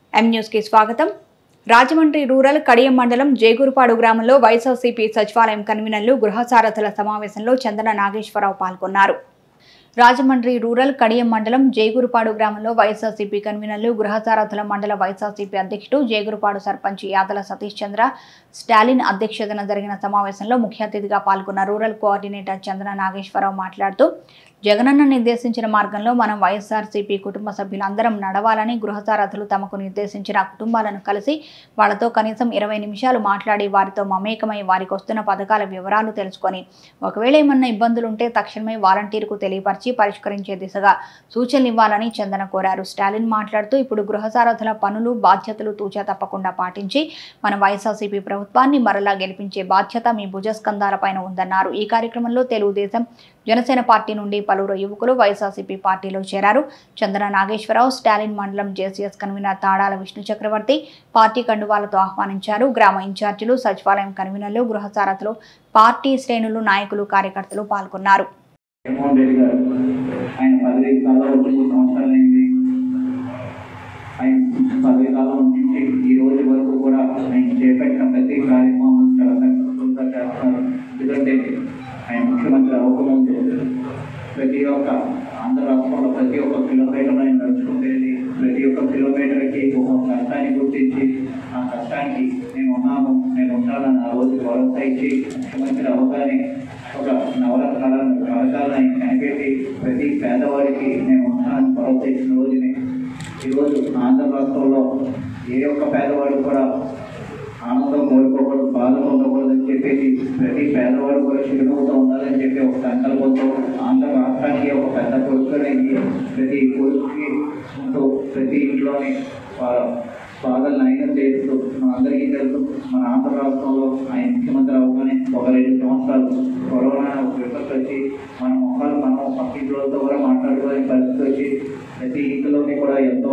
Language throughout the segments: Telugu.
ఎం న్యూస్ కి స్వాగతం. రాజమండ్రి రూరల్ కడియం మండలం జేగురుపాడు గ్రామంలో వైఎస్ఆర్సీపీ సచివాలయం కన్వీనర్లు గృహ సారథుల సమావేశంలో చందన నాగేశ్వరరావు పాల్గొన్నారు. రాజమండ్రి రూరల్ కడియం మండలం జేగురుపాడు గ్రామంలో వైఎస్ఆర్సీపీ కన్వీనర్లు గృహ సారథుల మండల వైఎస్ఆర్సీపీ అధ్యక్షుడు జేగురుపాడు సర్పంచ్ యాదల సతీష్ చంద్ర స్టాలిన్ అధ్యక్షతన జరిగిన సమావేశంలో ముఖ్య అతిథిగా పాల్గొన్న రూరల్ కోఆర్డినేటర్ చందన నాగేశ్వరరావు మాట్లాడుతూ జగనన్న నిర్దేశించిన మార్గంలో మనం వైఎస్ఆర్సీపీ కుటుంబ సభ్యులందరం నడవాలని గృహ సారథులు తమకు నిర్దేశించిన కుటుంబాలను కలిసి వాళ్లతో కనీసం 20 నిమిషాలు మాట్లాడి వారితో మమేకమై వారికి వస్తున్న పథకాల వివరాలు తెలుసుకొని ఒకవేళ ఏమన్నా ఇబ్బందులుంటే తక్షణమే వాలంటీర్కు తెలియపరిచి పరిష్కరించే దిశగా సూచనలు ఇవ్వాలని చందన కోరారు. స్టాలిన్ మాట్లాడుతూ ఇప్పుడు గృహ సారథుల పనులు బాధ్యతలు తూచా తప్పకుండా పాటించి మన వైఎస్ఆర్సీపీ ప్రభుత్వాన్ని మరలా గెలిపించే బాధ్యత మీ భుజస్కంధాలపైన ఉందన్నారు. ఈ కార్యక్రమంలో తెలుగుదేశం జనసేన పార్టీ నుండి పలువురు యువకులు వైఎస్ఆర్సీపీ పార్టీలో చేరారు. చందన నాగేశ్వరరావు స్టాలిన్ మండలం JCS convener Tadala Vishnu Chakravarthi party కండువాలతో ఆహ్వానించారు. గ్రామ ఇన్ఛార్జీలు, సచివాలయం కన్వీనర్లు, గృహ సారథులు, పార్టీ శ్రేణులు, నాయకులు, కార్యకర్తలు పాల్గొన్నారు. ఆయన ముఖ్యమంత్రి అవ్వకముందు ప్రతి ఒక్క ఆంధ్ర రాష్ట్రంలో ప్రతి ఒక్క కిలోమీటర్ ఆయన నడుచుకుంటేది ప్రతి ఒక్క కిలోమీటర్కి ఒక కష్టాన్ని గుర్తించి ఆ కష్టానికి నేను ఉన్నాను, నేను ఉంటానని ఆ రోజు భరోసా ఇచ్చి ముఖ్యమంత్రి అవగానే ఒక నవరత్నాలను పథకాలను ఆయన కనిపెట్టి ప్రతి పేదవాడికి నేను ఉంటానని భరోసా ఇచ్చిన రోజుని ఈరోజు ఆంధ్ర రాష్ట్రంలో ఏ ఒక్క పేదవాడు కూడా ఆనందం కోరుకోకూడదు, బాధలు ఉండకూడదని చెప్పేసి ప్రతి పేదవాడు కూడా చిరునవ్వుతో ఉండాలని చెప్పి ఒక సంకల్పంతో ఆంధ్ర రాష్ట్రానికి ఒక పెద్ద కొడుకునయ్యి ప్రతి కొడుకుకి ఉంటూ ప్రతి ఇంట్లోని బాధలను అయినా చేస్తూ మన అందరికీ తెలుసు. మన ఆంధ్ర రాష్ట్రంలో ఆయన ముఖ్యమంత్రి అవ్వగానే ఒక 2 సంవత్సరాలు కరోనా విపత్తు వచ్చి మన మొక్కలు మనం పక్కింట్లతో కూడా మాట్లాడుకోని పరిస్థితి వచ్చి ప్రతి ఇంట్లోని కూడా ఎంతో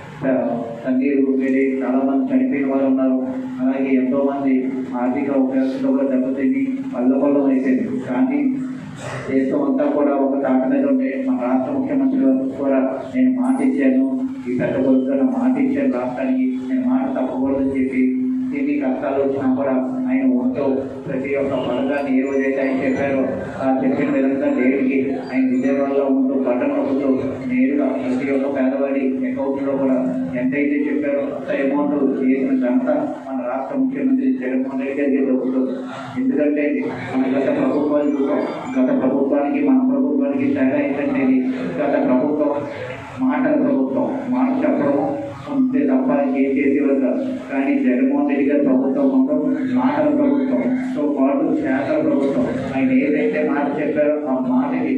కన్నీరు వెళ్ళి చాలా మంది చనిపోయిన వారు ఉన్నారు. అలాగే ఎంతో మంది ఆర్థిక ఉపయోగంలో కూడా దెబ్బతిని పల్లెపల్లం అయిపోయింది. కానీ దేశం అంతా కూడా ఒక తాట మీద ఉంటే మన రాష్ట్ర ముఖ్యమంత్రి కూడా నేను మాట ఇచ్చాను, ఈ పెద్ద కొడుకుగా మాట ఇచ్చాను రాష్ట్రానికి, నేను మాట తప్పకూడదని చెప్పి ఎన్ని కష్టాలు వచ్చినా కూడా ఆయన ఉంటూ ప్రతి ఒక్క పథకాన్ని ఏ రోజైతే ఆయన చెప్పారో ఆ చెప్పిన విధంగా డేట్కి ఆయన విజయవాడలో ఉంటూ బటన్ నొక్కుతూ నేరుగా ప్రతి ఒక్క పేదవాడి అకౌంట్లో కూడా ఎంతైతే చెప్పారో అంత అమౌంట్ చేసిన ఘనత మన రాష్ట్ర ముఖ్యమంత్రి జగన్మోహన్ రెడ్డి గారికి దొరుకుతుంది. ఎందుకంటే మన గత ప్రభుత్వానికి మన ప్రభుత్వానికి తేడా ఏంటంటే గత ప్రభుత్వం మాటల ప్రభుత్వం, మాట చెప్పడం అంతే తప్ప ఏం చేసేవారు కాదు. కానీ జగన్మోహన్ రెడ్డి గారి ప్రభుత్వం మొత్తం మాటల ప్రభుత్వంతో పాటు చేతల ప్రభుత్వం. ఆయన ఏదైతే మాట చెప్పారో ఆ మాటకి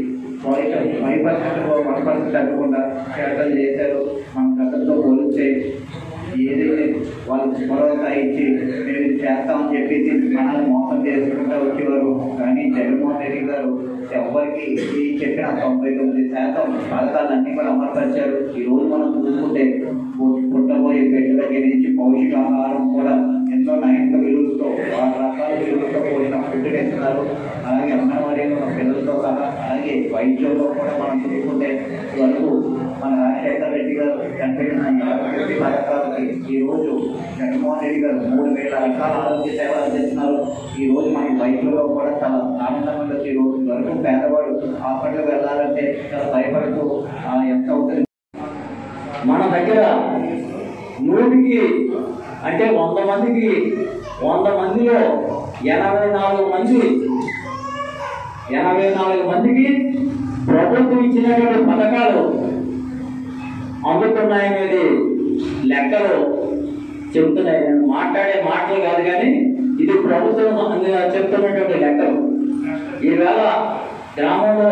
5% తగ్గకుండా చేతలు చేశారు. మన గతంతో పోలిస్తే ఏదైతే వాళ్ళకి భరోసా ఇచ్చి మేము చేస్తామని చెప్పేసి మనల్ని మోసం చేసుకుంటూ వచ్చేవారు. కానీ జగన్మోహన్ రెడ్డి గారు ఎవరికి చెప్పిన 99% పథకాలన్నీ కూడా అమలుపరిచారు. ఈరోజు మనం చూసుకుంటే పుట్టబోయే బిడ్డ దగ్గర నుంచి పౌష్టికాహారం కూడా ఎంతో నైతిక విలువలతో 6 రకాల విలువలతో కూడిన ఫుడ్ ఇస్తున్నారు. అలాగే అంగన్వాడీలో ఉన్న పిల్లలతో సహా అలాగే వైద్యంలో కూడా మనం చూసుకుంటే వరకు మన రాజశేఖర రెడ్డి గారు కనిపెట్టిన ప్రతి పథకాలకి ఈరోజు జగన్మోహన్ రెడ్డి గారు 3000 రకాల ఆరోగ్య సేవలు అందిస్తున్నారు. ఈ రోజు మనకి వైద్యుల్లో కూడా చాలా ఆనందంగా వచ్చి ఈ రోజు వరకు పేదవాడు హాస్పిటల్కి వెళ్ళాలంటే చాలా భయపడుతూ ఎంత అవుతుంది. మన దగ్గర 100కి అంటే 100 మందికి 100 మందిలో 84 మందికి ప్రభుత్వం ఇచ్చినటువంటి పథకాలు అందుతున్నాయనేది లెక్కలు చెబుతున్నాయి. నేను మాట్లాడే మాటలు కాదు కానీ ఇది ప్రభుత్వం చెప్తున్నటువంటి లెక్కలు. ఈవేళ గ్రామంలో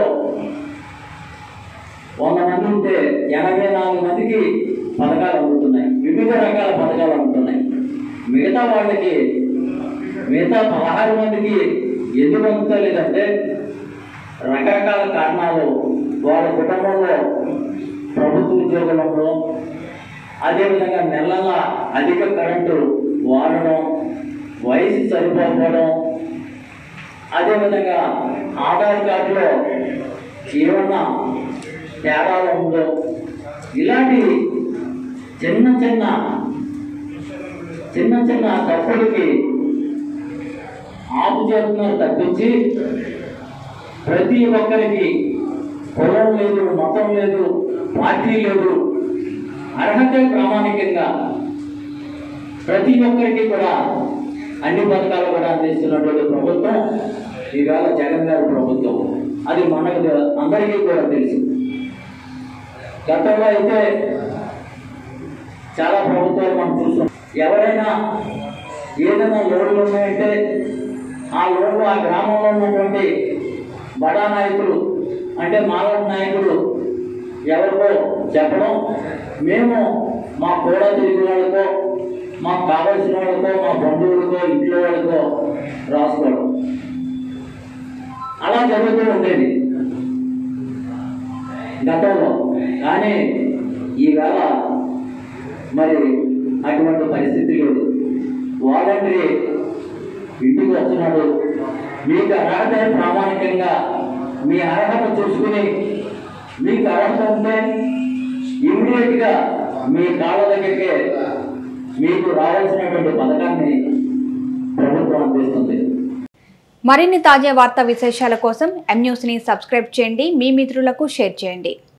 100 మంది ఉంటే 84 మందికి పథకాలు అందుతున్నాయి, వివిధ రకాల పథకాలు అందుతున్నాయి. మిగతా 16 మందికి ఎందుకు అందుతలేదంటే రకరకాల కారణాలు. వాళ్ళ కుటుంబంలో ప్రభుత్వ ఉద్యోగులలో, అదేవిధంగా నెలల అధిక కరెంటు వాడడం, వయసు సరిపోకపోవడం, అదేవిధంగా ఆధార్ కార్డులో ఏమన్నా తేడాలు ఉందో ఇలాంటి చిన్న చిన్న చిన్న చిన్న తప్పులకి ఆపు చేస్తున్నారు తప్పించి ప్రతి ఒక్కరికి కులం లేదు, మతం లేదు, పార్టీ లేదు, అర్హత ప్రామాణికంగా ప్రతి ఒక్కరికి కూడా అన్ని పథకాలు కూడా అందిస్తున్నటువంటి ప్రభుత్వం ఈవేళ జగన్ గారి ప్రభుత్వం. అది మనకు అందరికీ కూడా తెలుసు. గతంలో అయితే చాలా ప్రభుత్వాలు మనం చూస్తాం. ఎవరైనా ఏదైనా లోన్లు ఉన్నాయంటే ఆ లోన్లు ఆ గ్రామంలో ఉన్నటువంటి బడా నాయకులు అంటే మాలాంటి నాయకులు ఎవరికో చెప్పడం, మేము మా కూడా తిరిగి వాళ్ళకో, మాకు కావాల్సిన వాళ్ళకో, మా బంధువులకో, ఇంట్లో వాళ్ళకో రాసుకోవడం అలా జరుగుతూ ఉండేది గతంలో. కానీ ఈవేళ మరి అటువంటి పరిస్థితి లేదు. వాలంటరీ ఇంటికి వస్తున్నాడు. మీకు అర్హత ప్రామాణికంగా మీ అర్హత చూసుకుని మీకు అర్హత ఉంటే ఇమ్మీడియట్గా మీ కాళ్ళ దగ్గరికే మీకు రావాల్సినటువంటి పథకాన్ని ప్రభుత్వం అందిస్తుంది. మరిన్ని తాజా వార్తా విశేషాల కోసం ఎం న్యూస్ని సబ్స్క్రైబ్ చేయండి, మీ మిత్రులకు షేర్ చేయండి.